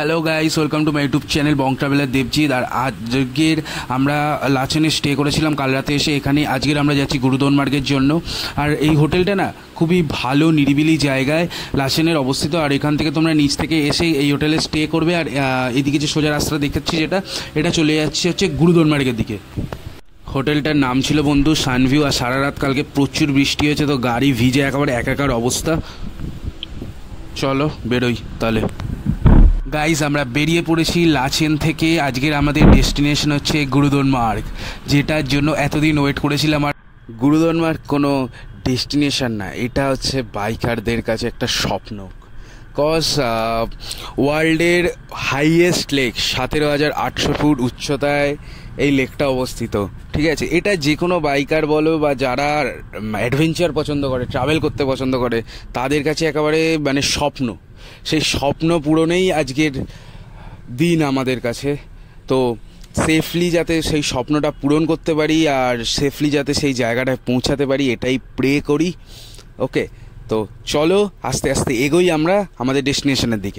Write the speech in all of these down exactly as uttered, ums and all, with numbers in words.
Hello guys, welcome to my YouTube channel Bong traveller Debjit. আর আজকের আমরা লাচেনে স্টে করেছিলাম কাল রাতে এসে। এখানে আজকের আমরা যাচ্ছি গুরুদনমার্গের জন্য। আর এই হোটেলটা না খুবই ভালো নিরিবিলি জায়গায় লাচেনের অবস্থিত। আর এখান থেকে তোমরা নিচ থেকে এসে এই হোটেলে স্টে করবে। আর এদিকে যে সোজা রাস্তা দেখাচ্ছি যেটা, এটা চলে যাচ্ছে হচ্ছে গুরুদনমার্গের দিকে। হোটেলটার নাম ছিল বন্ধু সানভিউ। আর সারা রাত কালকে প্রচুর বৃষ্টি হয়েছে, তো গাড়ি ভিজে একেবারে একাকার অবস্থা। চলো বেরোই তাহলে। গাইজ আমরা বেরিয়ে পড়েছি লাচেন থেকে। আজকের আমাদের ডেস্টিনেশন হচ্ছে গুরুদনমার্গ, যেটার জন্য এতদিন ওয়েট করেছিলাম। আর গুরুদনমার্গ কোনো ডেস্টিনেশন না, এটা হচ্ছে বাইকারদের কাছে একটা স্বপ্ন। কজ ওয়ার্ল্ডের হাইয়েস্ট লেক, সতেরো হাজার আটশো ফুট উচ্চতায় এই লেকটা অবস্থিত। ঠিক আছে, এটা যে কোনো বাইকার বলো বা যারা অ্যাডভেঞ্চার পছন্দ করে, ট্রাভেল করতে পছন্দ করে, তাদের কাছে একেবারে মানে স্বপ্ন। সেই স্বপ্ন পূরণেই আজকের দিন আমাদের কাছে। তো সেফলি যাতে সেই স্বপ্নটা পূরণ করতে পারি আর সেফলি যাতে সেই জায়গাটায় পৌঁছাতে পারি, এটাই প্রে করি। ওকে, তো চলো আস্তে আস্তে এগোই আমরা আমাদের ডেস্টিনেশনের দিকে।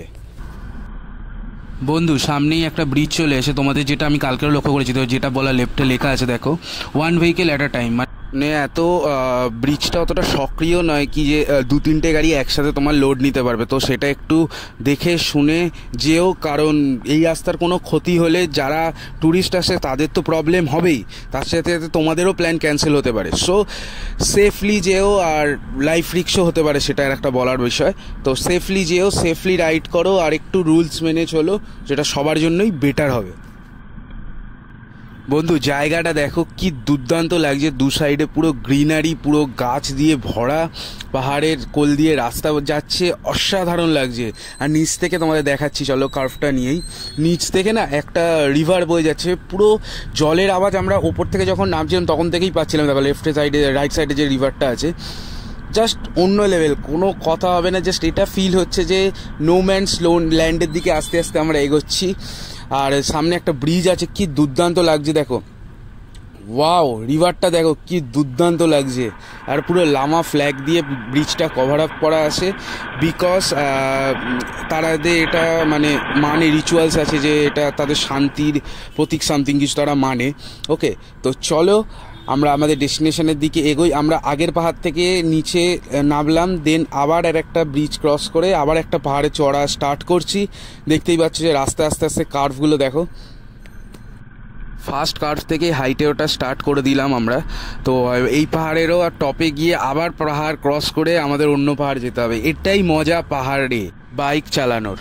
বন্ধু সামনেই একটা ব্রিজ চলে এসে, তোমাদের যেটা আমি কালকেও লক্ষ্য করেছি, তো যেটা বলা লেফটে লেখা আছে দেখো, one vehicle at a time. মানে এত ব্রিজটা অতটা সক্রিয় নয় কি যে দু তিনটে গাড়ি একসাথে তোমার লোড নিতে পারবে। তো সেটা একটু দেখে শুনে যেও, কারণ এই রাস্তার কোনো ক্ষতি হলে যারা ট্যুরিস্ট আসে তাদের তো প্রবলেম হবেই, তার সাথে সাথে তোমাদেরও প্ল্যান ক্যান্সেল হতে পারে। সো সেফলি যেও, আর লাইফ রিস্কও হতে পারে, সেটা একটা বলার বিষয়। তো সেফলি যেও, সেফলি রাইড করো, আর একটু রুলস মেনে চলো, যেটা সবার জন্যই বেটার হবে। বন্ধু জায়গাটা দেখো কি দুর্দান্ত লাগছে, দু সাইডে পুরো গ্রিনারি, পুরো গাছ দিয়ে ভরা, পাহাড়ের কোল দিয়ে রাস্তা যাচ্ছে, অসাধারণ লাগছে। আর নিচ থেকে তোমাদের দেখাচ্ছি, চলো কার্ভটা নিয়েই। নিচ থেকে না একটা রিভার বয়ে যাচ্ছে, পুরো জলের আওয়াজ আমরা ওপর থেকে যখন নামছিলাম তখন থেকেই পাচ্ছিলাম। দেখো লেফট সাইডে রাইট সাইডে যে রিভারটা আছে, জাস্ট অন্য লেভেল, কোনো কথা হবে না। জাস্ট এটা ফিল হচ্ছে যে নো ম্যানস ল্যান্ডের দিকে আস্তে আস্তে আমরা এগোচ্ছি। আর সামনে একটা ব্রিজ আছে, কি দুর্দান্ত লাগছে দেখো। ওয়াও, রিভারটা দেখো কি দুর্দান্ত লাগছে। আর পুরো লামা ফ্ল্যাগ দিয়ে ব্রিজটা কভার আপ করা আছে, বিকজ তারাদের এটা মানে মানে রিচুয়ালস আছে যে এটা তাদের শান্তির প্রতীক, সামথিং কিছু তারা মানে। ওকে, তো চলো আমরা আমাদের ডেস্টিনেশনের দিকে এগোই। আমরা আগের পাহাড় থেকে নিচে নামলাম, দেন আবার আর একটা ব্রিজ ক্রস করে আবার একটা পাহাড়ে চড়া স্টার্ট করছি। দেখতেই পাচ্ছ যে রাস্তা আস্তে আস্তে কার্ভগুলো দেখো। ফার্স্ট কার্ভ থেকে হাইটে ওটা স্টার্ট করে দিলাম আমরা। তো এই পাহাড়েরও আর টপে গিয়ে আবার পাহাড় ক্রস করে আমাদের অন্য পাহাড় যেতে হবে। এটাই মজা পাহাড়ে বাইক চালানোর।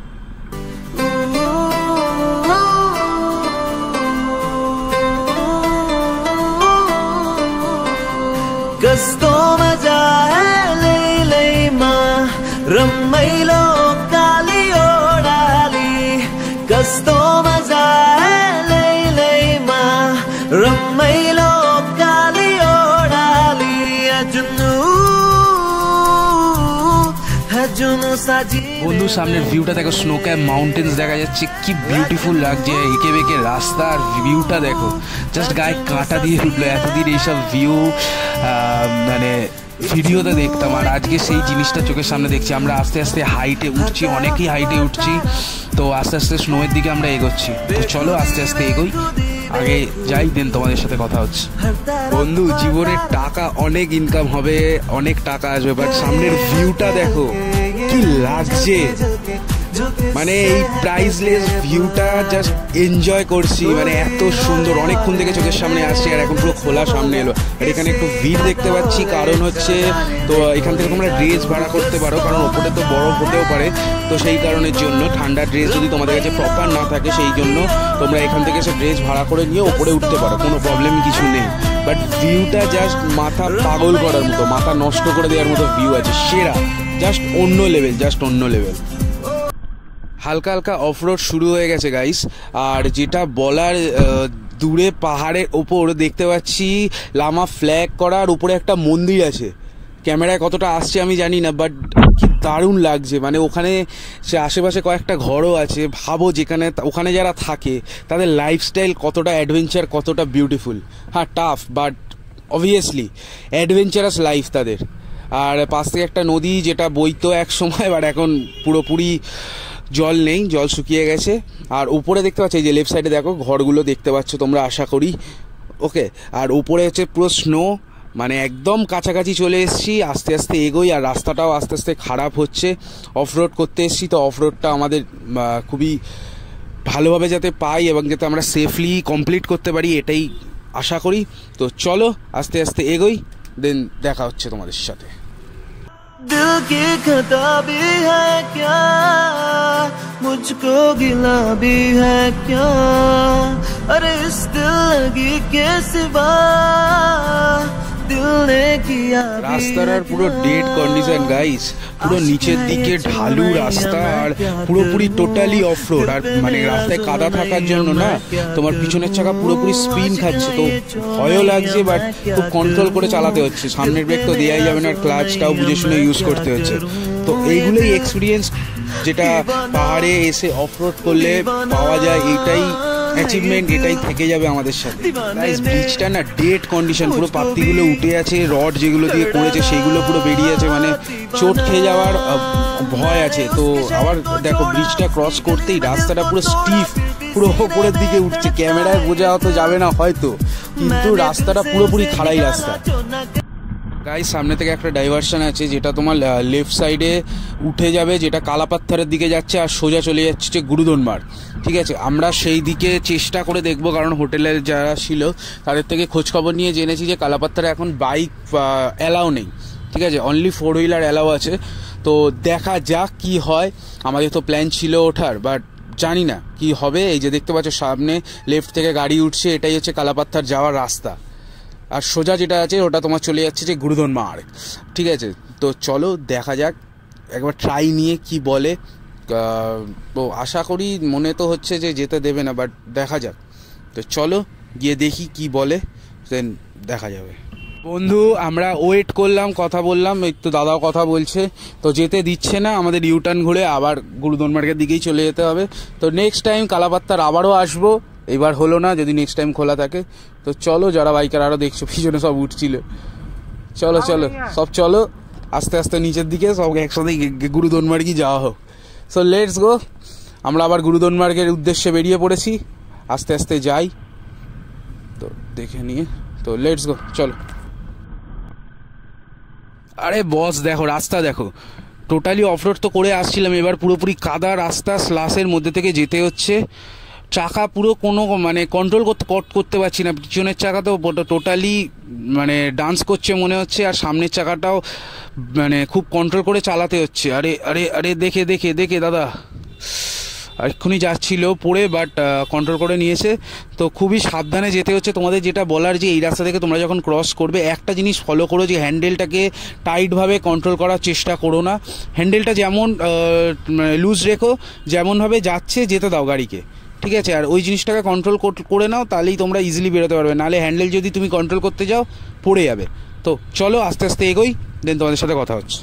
Gusto majaale leima rammailo kaliodali Gusto majaale leima rammailo kaliodali ajunu ajunu saji। বন্ধু সামনের ভিউটা দেখো, স্নো ক্যাপ মাউন্টেন্স দেখা যাচ্ছে, কি বিউটিফুল লাগছে। এঁকে বেঁকে রাস্তা আর ভিউটা দেখো, জাস্ট গায়ে কাঁটা দিয়ে উঠলো। এতদিন এইসব ভিউ মানে ভিডিওতে দেখতাম, আর আজকে সেই জিনিসটা চোখের সামনে দেখছি। আমরা আস্তে আস্তে হাইটে উঠছি, অনেকই হাইটে উঠছি। তো আস্তে আস্তে স্নোয়ের দিকে আমরা এগোচ্ছি। তো চলো আস্তে আস্তে এগোই, আগে যাই, দেন তোমাদের সাথে কথা হচ্ছে। বন্ধু জীবনে টাকা অনেক ইনকাম হবে, অনেক টাকা আসবে, বাট সামনের ভিউটা দেখো কি লাগছে। মানে এই প্রাইসলেস ভিউটা জাস্ট এনজয় করছি, মানে এত সুন্দর, অনেকক্ষণ থেকে চোখের সামনে আসছে আর এখন পুরো খোলা সামনে এলো। আর এখানে একটু ভিড় দেখতে পাচ্ছি, কারণ হচ্ছে তো এখান থেকে তোমরা ড্রেস ভাড়া করতে পারো, কারণ ওপরে তো বরফ হতেও পারে। তো সেই কারণের জন্য ঠান্ডার ড্রেস যদি তোমাদের কাছে প্রপার না থাকে, সেই জন্য তোমরা এখান থেকে সে ড্রেস ভাড়া করে নিয়ে ওপরে উঠতে পারো, কোনো প্রবলেম কিছু নেই। বাট ভিউটা জাস্ট মাথা পাগল করার মতো, মাথা নষ্ট করে দেওয়ার মতো ভিউ আছে, সেরা, জাস্ট অন্য লেভেল, জাস্ট অন্য লেভেল। হালকা হালকা অফরোড শুরু হয়ে গেছে গাইস। আর যেটা বলার, দূরে পাহাড়ের ওপর দেখতে পাচ্ছি লামা ফ্ল্যাগ করা, আর উপরে একটা মন্দির আছে। ক্যামেরায় কতটা আসছে আমি জানি না, বাট কি দারুণ লাগছে। মানে ওখানে সে আশেপাশে কয়েকটা ঘরও আছে, ভাবো যেখানে ওখানে যারা থাকে তাদের লাইফস্টাইল কতটা অ্যাডভেঞ্চার, কতটা বিউটিফুল। হ্যাঁ tough, but obviously adventurous life তাদের। আর পাশ থেকে একটা নদী যেটা বইতো এক সময়, বাট এখন পুরোপুরি জল নেই, জল শুকিয়ে গেছে। আর উপরে দেখতে পাচ্ছ এই যে লেফট সাইডে দেখো ঘরগুলো দেখতে পাচ্ছ তোমরা আশা করি, ওকে। আর উপরে হচ্ছে পুরো স্নো, মানে একদম কাছাকাছি চলে এসেছি, আস্তে আস্তে এগোই। আর রাস্তাটাও আস্তে আস্তে খারাপ হচ্ছে, অফরোড করতে এসেছি, তো অফরোডটা আমাদের খুবই ভালোভাবে যাতে পাই এবং যাতে আমরা সেফলি কমপ্লিট করতে পারি এটাই আশা করি। তো চলো আস্তে আস্তে এগোই, দেন দেখা হচ্ছে তোমাদের সাথে। दिल की खता भी है क्या, मुझको गिला भी है क्या, अरे इस दिल लगी के सिवा दिल ने किया। রাস্তার পুরো ডেড কন্ডিশন গাইস, পুরো নিচের দিকে ঢালু রাস্তা আর পুরোপুরি টোটালি অফরোড। আর মানে রাস্তায় কাদা থাকার জন্য না তোমার পিছনের চাকা পুরোপুরি স্পিন খাচ্ছে, তো ভয়ও লাগছে, বাট খুব কন্ট্রোল করে চালাতে হচ্ছে। সামনের ব্রেক তো দেওয়াই যাবে না, আর ক্লাচটাও বুঝে শুনে ইউজ করতে হচ্ছে। তো এইগুলোই এক্সপিরিয়েন্স যেটা পাহাড়ে এসে অফরোড করলে পাওয়া যায়, এইটাই অ্যাচিভমেন্ট, এটাই থেকে যাবে আমাদের সাথে। গাইস ব্রিজটা না ডেড কন্ডিশন, পুরো পাত্তিগুলো উঠে আছে, রড যেগুলো দিয়ে করেছে সেগুলো পুরো বেরিয়ে আছে, মানে চোট খেয়ে যাওয়ার ভয় আছে। তো আবার দেখো ব্রিজটা ক্রস করতেই রাস্তাটা পুরো স্টিফ, পুরো ওপরের দিকে উঠছে, ক্যামেরায় বোঝা হতো যাবে না হয়তো, কিন্তু রাস্তাটা পুরোপুরি খাড়াই রাস্তা। গাইস সামনে থেকে একটা ডাইভারশন আছে যেটা তোমার লেফট সাইডে উঠে যাবে, যেটা কালাপাত্থারের দিকে যাচ্ছে আর সোজা চলে যাচ্ছে গুরুদনমার, ঠিক আছে। আমরা সেই দিকে চেষ্টা করে দেখব, কারণ হোটেলের যারা ছিল তাদের থেকে খোঁজখবর নিয়ে জেনেছি যে কালাপাত্থারে এখন বাইক অ্যালাউ নেই, ঠিক আছে, অনলি ফোর হুইলার অ্যালাউ আছে। তো দেখা যাক কি হয়, আমাদের তো প্ল্যান ছিল ওঠার, বাট জানি না কি হবে। এই যে দেখতে পাচ্ছ সামনে লেফট থেকে গাড়ি উঠছে, এটাই হচ্ছে কালাপাত্থার যাওয়ার রাস্তা। আর সোজা যেটা আছে ওটা তোমার চলে যাচ্ছে যে গুরুদনমার্গ, ঠিক আছে। তো চলো দেখা যাক, একবার ট্রাই নিয়ে কি বলে। তো আশা করি, মনে তো হচ্ছে যে যেতে দেবে না, বাট দেখা যাক। তো চলো গিয়ে দেখি কি বলে, দেন দেখা যাবে। বন্ধু আমরা ওয়েট করলাম, কথা বললাম, একটু দাদাও কথা বলছে, তো যেতে দিচ্ছে না, আমাদের ইউটার্ন ঘুরে আবার গুরুদনমার্গের দিকেই চলে যেতে হবে। তো নেক্সট টাইম কালাপাত্তার আবারও আসবো, এবার হলো না, যদি নেক্সট টাইম খোলা থাকে। তো চলো যারা বাইকার আরও দেখছো পিছনে সব উঠছিল, চলো চলো সব চলো আস্তে আস্তে নিচের দিকে সব একসাথে গুরুদনমার্গই যাওয়া হোক। সো লেটস গো, আমরা আবার গুরুদনমার্গের উদ্দেশ্যে বেরিয়ে পড়েছি, আস্তে আস্তে যাই, তো দেখে নিয়ে। তো লেটস গো, চলো। আরে বস দেখো রাস্তা দেখো, টোটালি অফরোড তো করে আসছিলাম, এবার পুরোপুরি কাদা রাস্তা, স্লাসের মধ্যে থেকে যেতে হচ্ছে। চাকা পুরো কোনো মানে কন্ট্রোল করতে করতে পারছি না, পিছনের চাকা তো টোটালি মানে ডান্স করছে মনে হচ্ছে, আর সামনের চাকাটাও মানে খুব কন্ট্রোল করে চালাতে হচ্ছে। আরে আরে আরে দেখে দেখে দেখে দাদা এক্ষুনি যাচ্ছিল পড়ে, বাট কন্ট্রোল করে নিয়েছে। তো খুবই সাবধানে যেতে হচ্ছে। তোমাদের যেটা বলার যে এই রাস্তা থেকে তোমরা যখন ক্রস করবে একটা জিনিস ফলো করো, যে হ্যান্ডেলটাকে টাইটভাবে কন্ট্রোল করার চেষ্টা করো না, হ্যান্ডেলটা যেমন লুজ রেখো, যেমনভাবে যাচ্ছে যেতে দাও গাড়িকে, ঠিক আছে। আর ওই জিনিসটাকে কন্ট্রোল করে নাও, তাহলেই তোমরা ইজিলি বেরোতে পারবে, নাহলে হ্যান্ডেল যদি তুমি কন্ট্রোল করতে যাও পড়ে যাবে। তো চলো আস্তে আস্তে এগোই, দেন তোমাদের সাথে কথা হচ্ছে।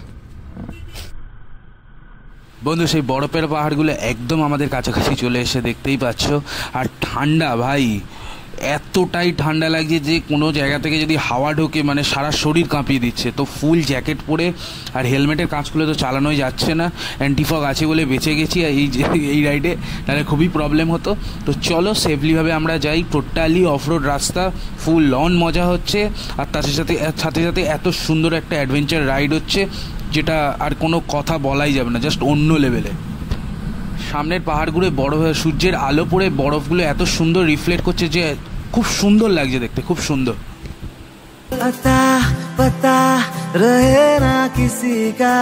বন্ধু সেই বরফের পাহাড়গুলো একদম আমাদের কাছাকাছি চলে এসে দেখতেই পাচ্ছ, আর ঠান্ডা ভাই এতটাই ঠান্ডা লাগছে যে কোনো জায়গা থেকে যদি হাওয়া ঢোকে মানে সারা শরীর কাঁপিয়ে দিচ্ছে। তো ফুল জ্যাকেট পরে, আর হেলমেটের কাঁচ খুলে তো চালানোই যাচ্ছে না, অ্যান্টিফগ আছে বলে বেঁচে গেছি এই এই রাইডে, তাহলে খুবই প্রবলেম হতো। তো চলো সেফলিভাবে আমরা যাই, টোটালি অফরোড রাস্তা, ফুল লন মজা হচ্ছে, আর তার সাথে সাথে সাথে এত সুন্দর একটা অ্যাডভেঞ্চার রাইড হচ্ছে যেটা আর কোনো কথা বলাই যাবে না, জাস্ট অন্য লেভেলে। সামনের পাহাড়গুলো বরফ, সূর্যের আলো পড়ে বরফগুলো এত সুন্দর রিফ্লেক্ট করছে যে খুব সুন্দর লাগছে দেখতে, খুব সুন্দর। पता पता रहे ना किसी का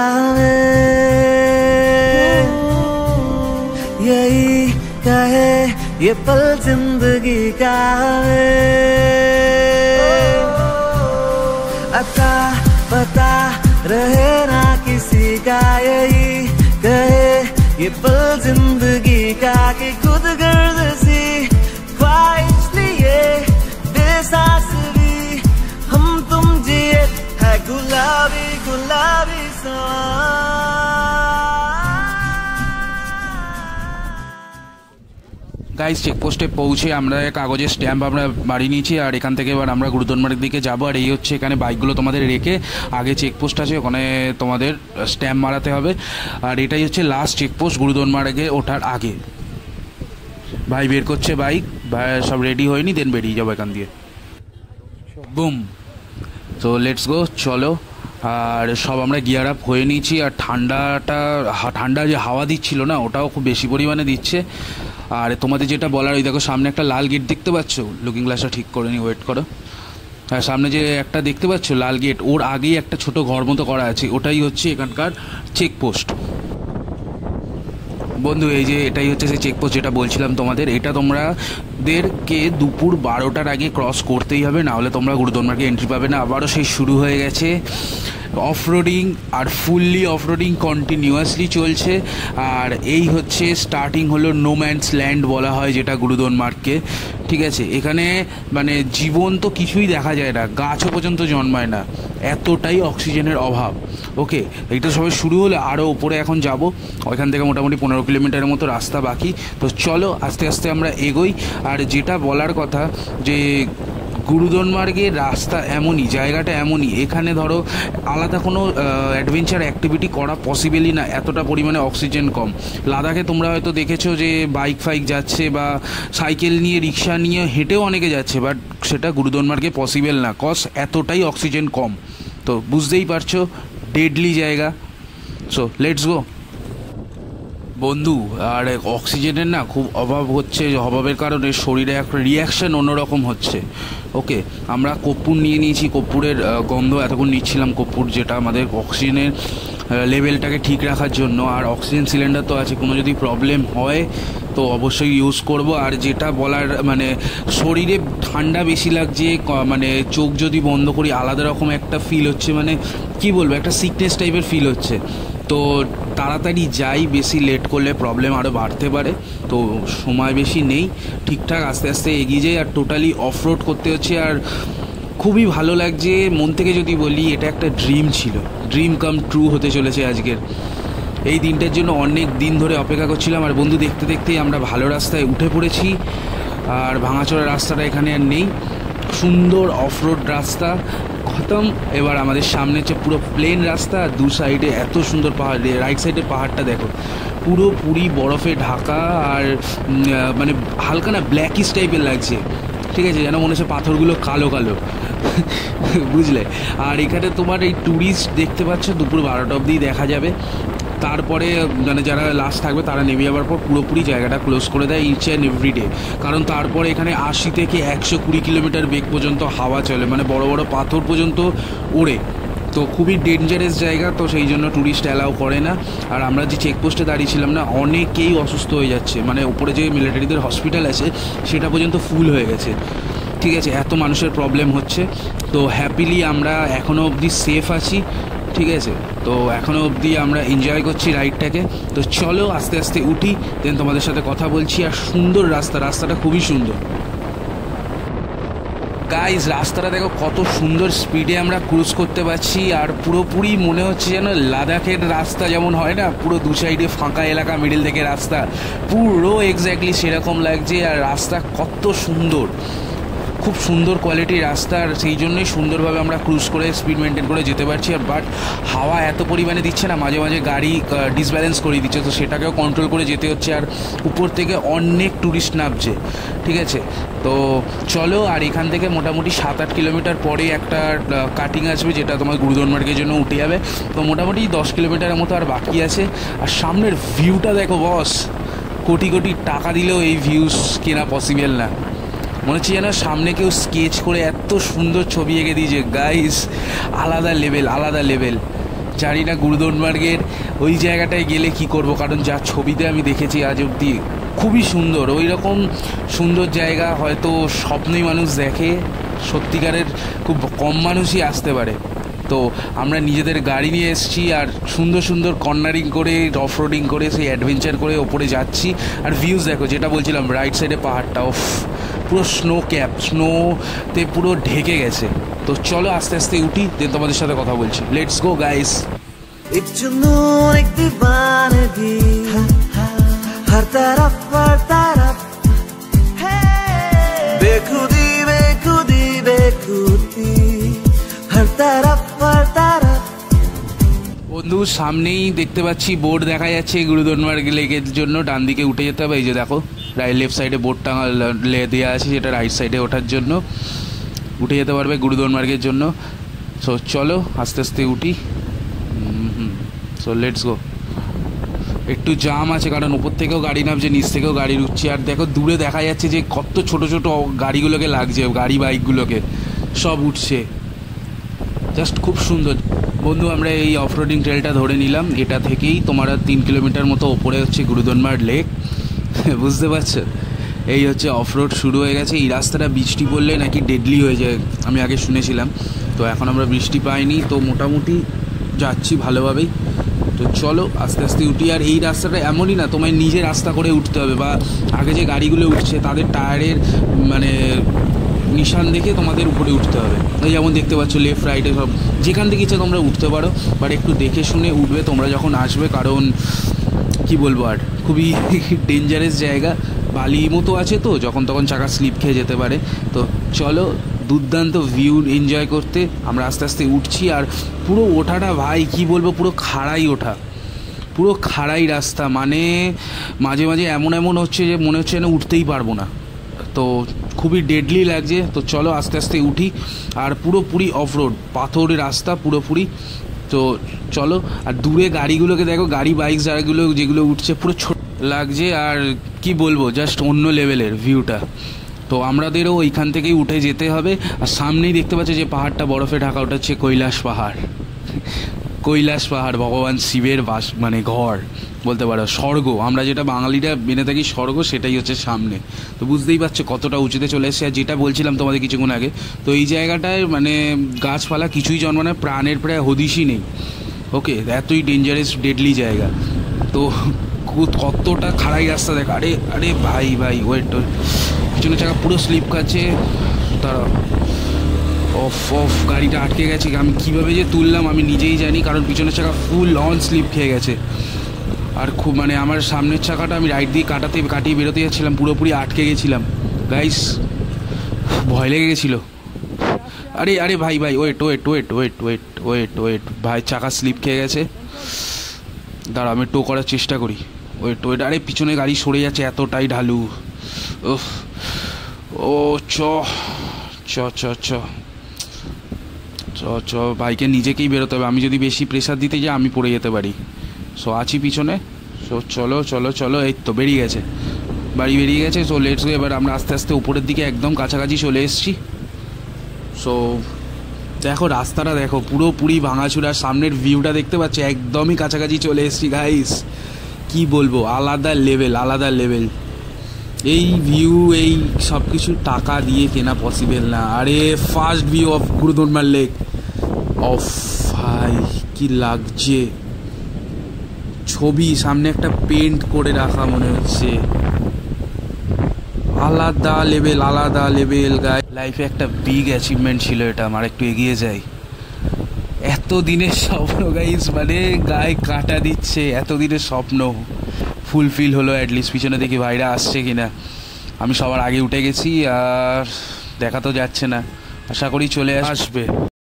यही कहे ये पल जिंदगी का अता पता रहे ना किसी का यही कहे ये पल जिंदगी का कि खुद गर्द सी ख्वाहिश लिए बेसास भी हम तुम जिए है गुलाबी गुलाबी গাইস চেকপোস্টে পৌঁছে আমরা কাগজের স্ট্যাম্প আমরা বাড়ি নিয়েছি, আর এখান থেকে এবার আমরা গুরুদনমার্গের দিকে যাবো। আর এই হচ্ছে এখানে বাইকগুলো তোমাদের রেখে আগে চেকপোস্ট আছে, ওখানে তোমাদের স্ট্যাম্প মারাতে হবে। আর এটাই হচ্ছে লাস্ট চেকপোস্ট গুরুদনমার্গে ওঠার আগে। ভাই বের করছে বাইক, ভাই সব রেডি হয়নি, দেন বেরিয়ে যাবো এখান দিয়ে। বুম, তো লেটস গো, চলো। আর সব আমরা গিয়ার আপ হয়ে নিয়েছি। আর ঠান্ডাটা ঠান্ডা যে হাওয়া দিচ্ছিল না, ওটাও খুব বেশি পরিমাণে দিচ্ছে। আর তোমাদের যেটা বলার, ওই দেখো সামনে একটা লাল গেট দেখতে পাচ্ছ, লুকিং গ্লাসটা ঠিক করে নি, ওয়েট করো। আর সামনে যে একটা দেখতে পাচ্ছ লাল গেট, ওর আগেই একটা ছোট ঘর মতো করা আছে, ওটাই হচ্ছে এখানকার চেকপোস্ট। বন্ধু এই যে এটাই হচ্ছে সেই চেকপোস্ট যেটা বলছিলাম তোমাদের, এটা তোমাদেরকে দুপুর বারোটার আগে ক্রস করতেই হবে, না হলে তোমরা গুরুদনমার্গে এন্ট্রি পাবে না। আবারও সেই শুরু হয়ে গেছে অফরোডিং, আর ফুললি অফরোডিং কন্টিনিউয়াসলি চলছে। আর এই হচ্ছে স্টার্টিং হলো নো ম্যানস ল্যান্ড বলা হয় যেটা গুরুদনমার্গকে, ঠিক আছে। এখানে মানে জীবন তো কিছুই দেখা যায় না, গাছও পর্যন্ত জন্মায় না, এতটাই অক্সিজেনের অভাব। ওকে, এইটা সবাই শুরু হলে আরও ওপরে এখন যাব, ওইখান থেকে মোটামুটি পনেরো কিলোমিটারের মতো রাস্তা বাকি। তো চলো আস্তে আস্তে আমরা এগোই। আর যেটা বলার কথা যে গুরুদনমার্গের রাস্তা এমনই, জায়গাটা এমনই, এখানে ধরো আলাদা কোনো অ্যাডভেঞ্চার অ্যাক্টিভিটি করা পসিবলই না, এতটা পরিমাণে অক্সিজেন কম। লাদাখে তোমরা হয়তো দেখেছো যে বাইক ফাইক যাচ্ছে বা সাইকেল নিয়ে, রিক্সা নিয়ে, হেঁটেও অনেকে যাচ্ছে, বাট সেটা গুরুদনমার্গে পসিবল না, কজ এতটাই অক্সিজেন কম। তো বুঝতেই পারছো ডেডলি জায়গা। সো লেটস গো বন্ধু। আর অক্সিজেনের না খুব অভাব হচ্ছে, অভাবের কারণে শরীরে একটা রিয়াকশান অন্যরকম হচ্ছে। ওকে, আমরা কর্পূর নিয়ে নিয়েছি, কর্পূরের গন্ধ এতক্ষণ নিচ্ছিলাম, কর্পূর যেটা আমাদের অক্সিজেনের লেভেলটাকে ঠিক রাখার জন্য। আর অক্সিজেন সিলিন্ডার তো আছে, কোনো যদি প্রবলেম হয় তো অবশ্যই ইউজ করব। আর যেটা বলার মানে শরীরে ঠান্ডা বেশি লাগছে, মানে চোখ যদি বন্ধ করি আলাদা রকম একটা ফিল হচ্ছে, মানে কি বলবো, একটা সিকনেস টাইপের ফিল হচ্ছে। তো তাড়াতাড়ি যাই, বেশি লেট করলে প্রবলেম আরও বাড়তে পারে, তো সময় বেশি নেই, ঠিকঠাক আস্তে আস্তে এগিয়ে যাই। আর টোটালি অফরোড করতে হচ্ছে, আর খুবই ভালো লাগছে। মন থেকে যদি বলি, এটা একটা ড্রিম ছিল, ড্রিম কাম ট্রু হতে চলেছে আজকের। এই দিনটার জন্য অনেক দিন ধরে অপেক্ষা করছিলাম। আর বন্ধু দেখতে দেখতেই আমরা ভালো রাস্তায় উঠে পড়েছি, আর ভাঙাচোরা রাস্তাটা এখানে আর নেই, সুন্দর অফরোড রাস্তা খতম। এবার আমাদের সামনে হচ্ছে পুরো প্লেন রাস্তা, দু সাইডে এত সুন্দর পাহাড়, রাইট সাইডে পাহাড়টা দেখো পুরোপুরি বরফে ঢাকা, আর মানে হালকা না ব্ল্যাকিশ টাইপের লাগছে, ঠিক আছে, যেন মনে হচ্ছে পাথরগুলো কালো কালো, বুঝলে। আর এখানে তোমার এই ট্যুরিস্ট দেখতে পাচ্ছ দুপুর বারোটা অবধি দেখা যাবে, তারপরে মানে যারা লাস্ট থাকবে তারা নেমে যাওয়ার পর পুরোপুরি জায়গাটা ক্লোজ করে দেয় ইচ অ্যান্ড এভরিডে। কারণ তারপরে এখানে আশি থেকে একশো কুড়ি কিলোমিটার বেগ পর্যন্ত হাওয়া চলে, মানে বড় বড় পাথর পর্যন্ত ওড়ে, তো খুবই ডেঞ্জারাস জায়গা, তো সেই জন্য ট্যুরিস্ট অ্যালাউ করে না। আর আমরা যে চেকপোস্টে দাঁড়িয়েছিলাম না, অনেকেই অসুস্থ হয়ে যাচ্ছে, মানে উপরে যে মিলিটারিদের হসপিটাল আছে সেটা পর্যন্ত ফুল হয়ে গেছে, ঠিক আছে, এত মানুষের প্রবলেম হচ্ছে। তো হ্যাপিলি আমরা এখনও অবধি সেফ আছি, ঠিক আছে, তো এখনও অবধি আমরা এনজয় করছি রাইডটাকে। তো চলো আস্তে আস্তে উঠি, দেন তোমাদের সাথে কথা বলছি। আর সুন্দর রাস্তা, রাস্তাটা খুবই সুন্দর গাইজ, রাস্তাটা দেখো কত সুন্দর স্পিডে আমরা ক্রুজ করতে পারছি। আর পুরোপুরি মনে হচ্ছে যেন লাদাখের রাস্তা যেমন হয় না, পুরো দু সাইডে ফাঁকা এলাকা, মিডিল থেকে রাস্তা, পুরো এক্স্যাক্টলি সেরকম লাগছে। আর রাস্তা কত সুন্দর, খুব সুন্দর কোয়ালিটির রাস্তা, আর সেই জন্যই সুন্দরভাবে আমরা ক্রুজ করে স্পিড মেনটেন করে যেতে পারছি। আর বাট হাওয়া এত পরিমাণে দিচ্ছে না, মাঝে মাঝে গাড়ি ডিসব্যালেন্স করে দিচ্ছে, তো সেটাকেও কন্ট্রোল করে যেতে হচ্ছে। আর উপর থেকে অনেক ট্যুরিস্ট নামছে, ঠিক আছে, তো চলো। আর এখান থেকে মোটামুটি সাত আট কিলোমিটার পরে একটা কাটিং আসবে, যেটা তোমার গুরুদনমার্গের জন্য উঠে যাবে। তো মোটামুটি দশ কিলোমিটারের মতো আর বাকি আছে। আর সামনের ভিউটা দেখো বস, কোটি কোটি টাকা দিলেও এই ভিউস কেনা পসিবল না, মনে হচ্ছে যেন সামনে কেউ স্কেচ করে এত সুন্দর ছবি এঁকে দিয়েছে গাইস, আলাদা লেভেল, আলাদা লেভেল। জানি না গুরুদনমার্গের ওই জায়গাটায় গেলে কি করব, কারণ যা ছবিতে আমি দেখেছি আজ অবধি খুবই সুন্দর। ওই রকম সুন্দর জায়গা হয়তো স্বপ্নেই মানুষ দেখে, সত্যিকারের খুব কম মানুষই আসতে পারে। তো আমরা নিজেদের গাড়ি নিয়ে এসেছি, আর সুন্দর সুন্দর কর্নারিং করে, অফরোডিং করে, সেই অ্যাডভেঞ্চার করে ওপরে যাচ্ছি। আর ভিউজ দেখো, যেটা বলছিলাম রাইট সাইডে পাহাড়টা, ওফ পুরো স্নো ক্যাপ, স্নোতে পুরো ঢেকে গেছে। তো চলো আস্তে আস্তে উঠি, দেন তোমাদের সাথে কথা বলছি। Let's go guys. एक जुनून एक दीवानगी, हर तरफ हर तरफ বন্ধু সামনেই দেখতে পাচ্ছি বোর্ড দেখা যাচ্ছে গুরুদনমার্গ লেকের জন্য ডান দিকে উঠে যেতে হবে। এই যে দেখো রাইট লেফট সাইডে বোর্ডটা দেওয়া আছে, যেটা রাইট সাইডে ওঠার জন্য উঠে যেতে পারবে গুরুদনমার্গের জন্য। সো চলো আস্তে আস্তে উঠি। Hmm so let's go. একটু জাম আছে কারণ উপর থেকেও গাড়ি নামছে, নিচ থেকেও গাড়ি উঠছে। আর দেখো দূরে দেখা যাচ্ছে যে কত ছোট ছোট গাড়িগুলোকে লাগছে, গাড়ি বাইকগুলোকে সব উঠছে, জাস্ট খুব সুন্দর। বন্ধু আমরা এই অফরোডিং ট্রেলটা ধরে নিলাম, এটা থেকেই তোমার তিন কিলোমিটার মতো ওপরে হচ্ছে গুরুদনমার্গ লেক। বুঝতে পারছো, এই হচ্ছে অফরোড শুরু হয়ে গেছে। এই রাস্তাটা বৃষ্টি পড়লে নাকি ডেডলি হয়ে যায়, আমি আগে শুনেছিলাম। তো এখন আমরা বৃষ্টি পাইনি, তো মোটামুটি যাচ্ছি ভালোভাবেই। তো চলো আস্তে আস্তে উঠি। আর এই রাস্তাটা এমনই না তোমায় নিজে রাস্তা করে উঠতে হবে, বা আগে যে গাড়িগুলো উঠছে তাদের টায়ারের মানে নিশান দেখে তোমাদের উপরে উঠতে হবে। এই যেমন দেখতে পাচ্ছ লেফট রাইটে সব যেখান থেকে ইচ্ছে তোমরা উঠতে পারো, বাট একটু দেখে শুনে উঠবে তোমরা যখন আসবে, কারণ কি বলবো আর খুবই ডেঞ্জারাস জায়গা, বালি মতো আছে, তো যখন তখন চাকা স্লিপ খেয়ে যেতে পারে। তো চলো দুর্দান্ত ভিউ এনজয় করতে আমরা আস্তে আস্তে উঠছি। আর পুরো ওঠাটা ভাই কি বলবো, পুরো খাড়াই ওঠা, পুরো খাড়াই রাস্তা, মানে মাঝে মাঝে এমন এমন হচ্ছে যে মনে হচ্ছে না উঠতেই পারবো না, তো খুবই ডেডলি লাগছে। তো চলো আস্তে আস্তে উঠি। আর পুরোপুরি অফরোড, পাথরের রাস্তা পুরোপুরি। তো চলো, আর দূরে গাড়িগুলোকে দেখো, গাড়ি বাইক যারাগুলো যেগুলো উঠছে পুরো ছোট লাগছে, আর কি বলবো জাস্ট অন্য লেভেলের ভিউটা। তো আমাদেরও ওইখান থেকেই উঠে যেতে হবে। আর সামনেই দেখতে পাচ্ছি যে পাহাড়টা বরফে ঢাকা, ওটা হচ্ছে কৈলাস পাহাড়। কৈলাস পাহাড় ভগবান শিবের বাস মানে ঘর বলতে পারো, স্বর্গ। আমরা যেটা বাঙালিরা মেনে থাকি স্বর্গ, সেটাই হচ্ছে সামনে। তো বুঝতেই পারছো কতটা উঁচুতে চলে এসেছে। আর যেটা বলছিলাম তোমাদের কিছুক্ষণ আগে, তো এই জায়গাটায় মানে গাছপালা কিছুই জন্মানো, প্রাণের প্রায় হদিশই নেই। ওকে, এতই ডেঞ্জারাস ডেডলি জায়গা। তো কতটা খাড়াই রাস্তা দেখ। আরে আরে ভাই ভাই ওয়েট, পিছনে চাকা পুরো স্লিপ খাচ্ছে। তারা অফ অফ গাড়িটা আটকে গেছে, আমি কীভাবে যে তুললাম আমি নিজেই জানি, কারণ পিছনের চাকা ফুল অন স্লিপ খেয়ে গেছে। আর খুব মানে আমার সামনের চাকাটা আমি রাইট দিয়ে কাটাতে কাটিয়ে বেরোতে যাচ্ছিলাম, পুরোপুরি আটকে গেছিলাম গাইস, ভয় লেগে গেছিলো। আরে আরে ভাই ভাই wait wait wait wait wait wait wait ভাই চাকা স্লিপ খেয়ে গেছে। দাঁড়া আমি টো করার চেষ্টা করি। ওয়েট ওয়েট আরে পিছনে গাড়ি সরে যাচ্ছে, এতটাই ঢালু। ও চ চ চ চ চ চ বাইকে নিজেকেই বেরোতে হবে, আমি যদি বেশি প্রেশার দিতে যাই আমি পড়ে যেতে পারি। সো আছি পিছনে। সো চলো চলো চলো, এই তো বেরিয়ে গেছে, বাড়ি বেরিয়ে গেছে। সো লেটস গো, এবার আমরা আস্তে আস্তে উপরের দিকে একদম কাছাকাছি চলে এসেছি। সো দেখো রাস্তাটা দেখো, পুরোপুরি ভাঙাচুরা, সামনের ভিউটা দেখতে পাচ্ছি, একদমই কাছাকাছি চলে এসেছি গাইস। কি বলবো, আলাদা লেভেল আলাদা লেভেল এই ভিউ, এই সব কিছু টাকা দিয়ে কেনা পসিবল না। আরে first view of Gurudongmar lake, অফ ভাই কি লাগছে, ছবি সামনে একটা পেন্ট করে রাখা মনে হচ্ছে, আলাদা লেভেল আলাদা লেভেল গাই। লাইফে একটা বিগ অ্যাচিভমেন্ট ছিল এটা আমার, একটু এগিয়ে যাই। এত দিনের স্বপ্ন গাইস, মানে গায়ে কাঁটা দিচ্ছে, এত দিনের স্বপ্ন ফুলফিল হলো অ্যাটলিস্ট। পিছনে দেখি ভাইরা আসছে কিনা, আমি সবার আগে উঠে গেছি, আর দেখা তো যাচ্ছে না, আশা করি চলে আসবে।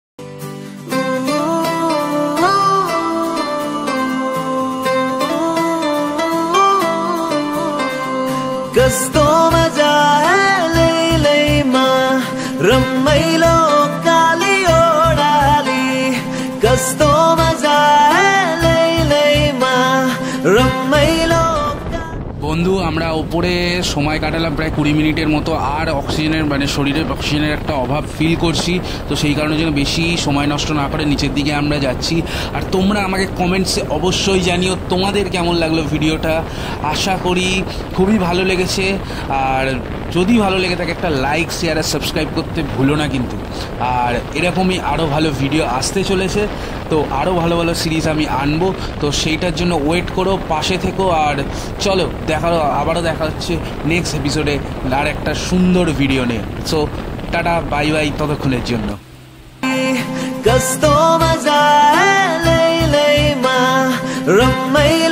कस्तो मजा है ले ले मा रम्मैलो काली ओडाली कस्तो मजा है ले ले मा रम्मैलो। বন্ধু আমরা ওপরে সময় কাটালাম প্রায় কুড়ি মিনিটের মতো, আর অক্সিজেনের মানে শরীরের অক্সিজেনের একটা অভাব ফিল করছি, তো সেই কারণে যেন বেশি সময় নষ্ট না করে নিচের দিকে আমরা যাচ্ছি। আর তোমরা আমাকে কমেন্টসে অবশ্যই জানিও তোমাদের কেমন লাগলো ভিডিওটা, আশা করি খুবই ভালো লেগেছে। আর যদি ভালো লেগে থাকে একটা লাইক শেয়ার আর সাবস্ক্রাইব করতে ভুলো না কিন্তু। আর এরকমই আরও ভালো ভিডিও আসতে চলেছে, তো আরও ভালো ভালো সিরিজ আমি আনবো, তো সেইটার জন্য ওয়েট করো, পাশে থেকো। আর চলো দেখা আবারও দেখা হচ্ছে নেক্সট এপিসোডে আর একটা সুন্দর ভিডিও নিয়ে। সো টাটা বাই বাই ততক্ষণের জন্য। कस्तो मजा है ले ले मा रम्मै